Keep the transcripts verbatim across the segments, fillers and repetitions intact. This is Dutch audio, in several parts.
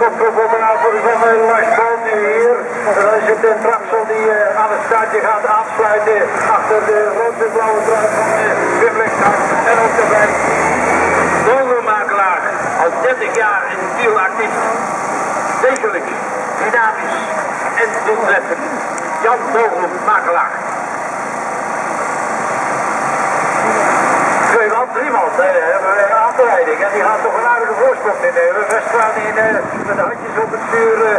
kopgroepoperaar voor de zonne Lars Boom nu hier. En dan is het een Trapsel die uh, aan het startje gaat aansluiten achter de rood-blauwe trui van uh, Wim Lichthout. En ook daarbij Vogelmakelaar, al dertig jaar in het wiel actief. Degelijk, dynamisch en doeltreffend. Jan Vogelmakelaar. Twee man, drie man, uh, hebben we aan de leiding. En die gaan toch een aardige voorsprong innemen. Westlaan in uh, met de handjes op het stuur. Uh,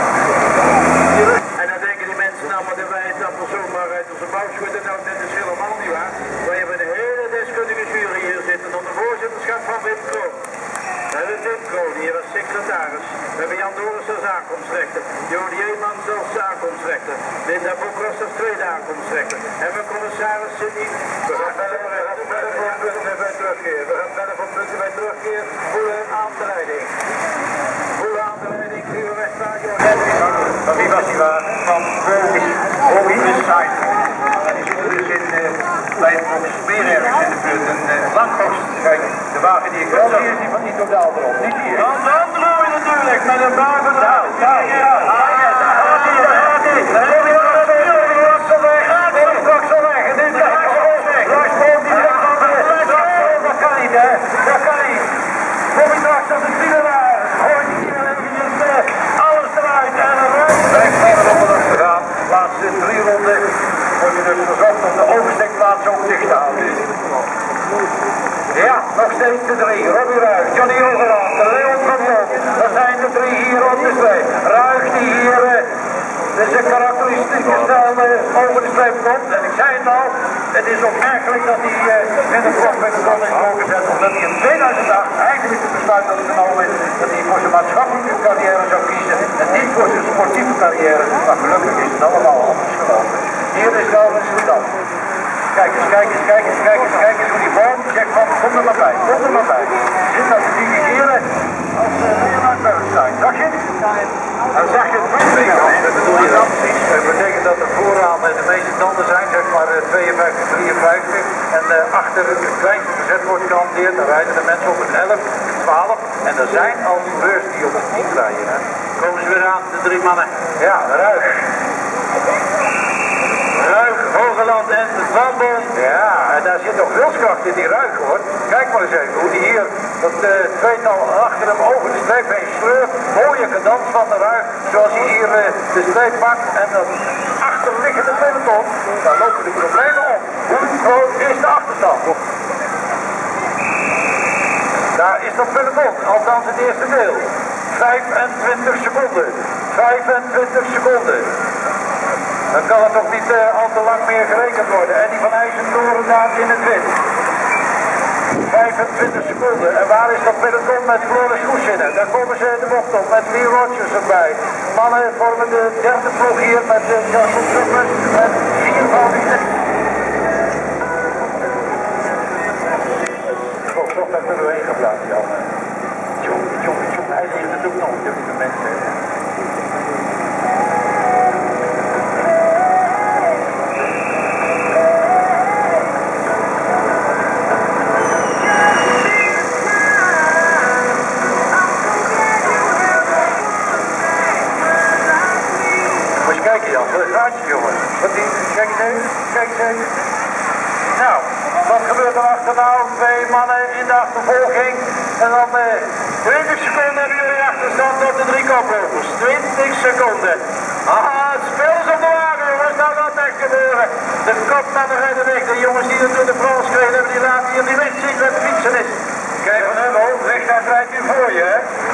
en dan denken die mensen nou, maar dat wij het appel zomaar uit onze bouw schudden. Nou, dit is helemaal niet waar. Wij hebben een hele deskundige jury hier zitten onder voorzitterschap van Wim Kroon. We hebben Wim Kroon hier als secretaris. We hebben Jan Doris als aankomstrechter. Jody Eemans als aankomstrechter. Linda Bokros als tweede aankomstrechter. En mijn commissaris Sidney. We gaan verder van punten bij terugkeer. We gaan verder van punten bij terugkeer. Goede aanleiding. Goede aanleiding. Vuur wegvaart. Van wie was die wagen? Van Bobby Design. En die zitten dus in, uh, bij het Meer ergens in de buurt. Een uh, Langhoogst. Kijk, de wagen die ik wel zie is die van Tito Daal erop. Niet hier. Van de Androoy natuurlijk, met een wagen Nou, nou, ja. Daar gaat hij, daar gaat hij. Daar komt hij nog naar binnen. Die was zo weg. Die was straks zo weg. En dit is de weg. Lars Boom die zegt van de dat kan niet, hè. Dat kan niet. Kom je straks op de file daar. Gooi die hier eventjes uh, alles eruit. En een ruim. Vijf mannen op de rug gegaan. Laatste drie ronden. Word je dus verzocht om de overstekplaats ook dicht te houden. Ja, nog steeds de drie. Robbie Ruig, Johnny Overland, Leon van Loop. Dat zijn de drie hier op de streep. Ruig die hier uh, dus een karakteristieke stijl uh, over de streep komt. En ik zei het al, het is opmerkelijk dat hij uh, in de klok met de zon is doorgezet. Omdat hij in tweeduizend acht eigenlijk het besluit had genomen is dat hij voor zijn maatschappelijke carrière zou kiezen. En niet voor zijn sportieve carrière. Maar gelukkig is het allemaal anders gelopen. Hier is Laurens Verdam. Kijk eens, kijk eens, kijk eens, kijk eens, kijk eens hoe die boom zegt van kom er maar bij, kom er maar bij. Zit dat te dirigeren als uh, Leonard Bernstein. Zag je? Dan zag je het Twee kanten, dat bedoel je dan precies. Dat betekent dat er vooraan de meeste tanden zijn, zeg maar tweeënvijftig, drieënvijftig. En uh, achter het kleinste verzet wordt gehanteerd. Dan rijden de mensen op een elf, twaalf. En er zijn al coureurs die op een tien rijden. Hè. Komen ze weer aan, de drie mannen. Ja, Ruig. Ruig, Hogeland en Van Boom. Ja, en daar zit nog wilskracht in die Ruig hoor. Kijk maar eens even hoe die hier dat uh, tweetal achter hem over de streep heen sleurt. Mooie cadans van de Ruig, zoals hij hier uh, de streep pakt. En dat achterliggende peloton, daar lopen de problemen op. Hoe groot is de achterstand? Daar is dat peloton, althans het eerste deel. vijfentwintig seconden. vijfentwintig seconden. Dan kan het toch niet uh, al te lang meer gerekend worden. En die van IJzendoorn daar in het wit. vijfentwintig seconden. En waar is dat peloton met Floris Goesinnen? Daar komen ze de bocht op met Lee Rogers erbij. Mannen vormen de derde ploeg hier met uh, Justin Summers en vier van die... Oh, toch daar kunnen we heen geplaatst, Jan. Jongen, jongen, jongen, hij heeft het ook nog, de mensen. Wat die, kijk eens even, kijk eens even. Nou, wat gebeurt er achterna? Twee mannen in de achtervolging. En dan uh, twintig seconden hebben jullie achterstand op de drie koplopers. twintig seconden. Ah, het spel is op de wagen, jongens. Nou gaat het echt gebeuren. De kopmannen rijden weg. De jongens die het door de Frans kregen, hebben die laten hier die wind zien met de fietsen is. Kijk van hem, hoor. Rechtuit rijdt u voor je, hè.